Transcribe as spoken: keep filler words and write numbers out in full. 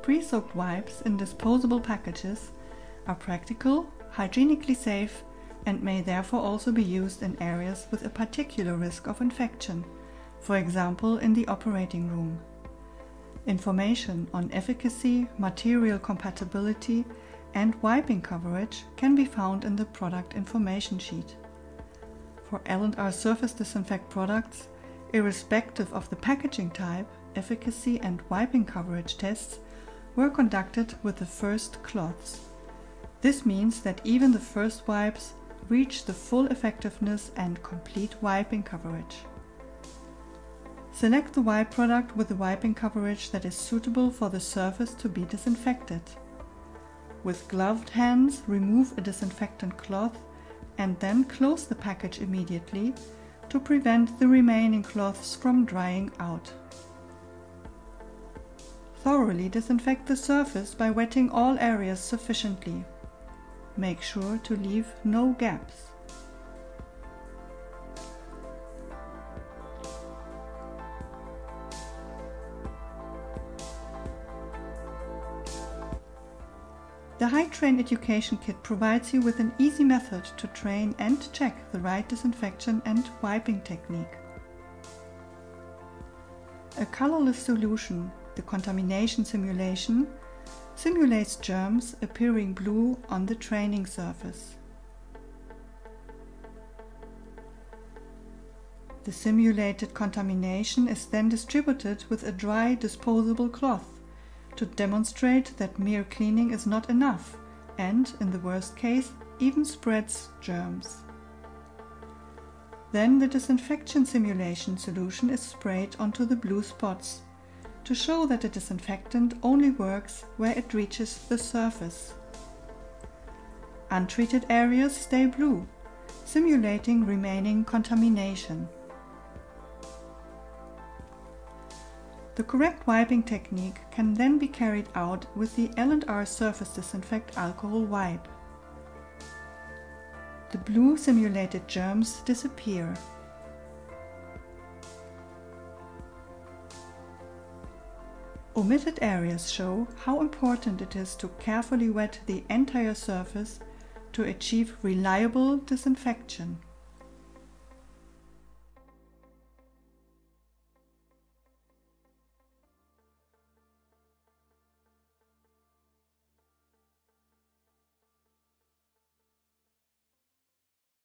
pre-soaked wipes in disposable packages are practical, hygienically safe, and may therefore also be used in areas with a particular risk of infection, for example in the operating room. Information on efficacy, material compatibility, and wiping coverage can be found in the product information sheet. For L and R surface disinfect products, irrespective of the packaging type, efficacy and wiping coverage tests were conducted with the first cloths. This means that even the first wipes reach the full effectiveness and complete wiping coverage. Select the wipe product with the wiping coverage that is suitable for the surface to be disinfected. With gloved hands, remove a disinfectant cloth and then close the package immediately to prevent the remaining cloths from drying out. Thoroughly disinfect the surface by wetting all areas sufficiently. Make sure to leave no gaps. The HyTrain Education Kit provides you with an easy method to train and check the right disinfection and wiping technique. A colorless solution, the contamination simulation, simulates germs appearing blue on the training surface. The simulated contamination is then distributed with a dry disposable cloth to demonstrate that mere cleaning is not enough and, in the worst case, even spreads germs. Then the disinfection simulation solution is sprayed onto the blue spots to show that the disinfectant only works where it reaches the surface. Untreated areas stay blue, simulating remaining contamination. The correct wiping technique can then be carried out with the L and R Surface Disinfect Alcohol Wipe. The blue simulated germs disappear. Omitted areas show how important it is to carefully wet the entire surface to achieve reliable disinfection.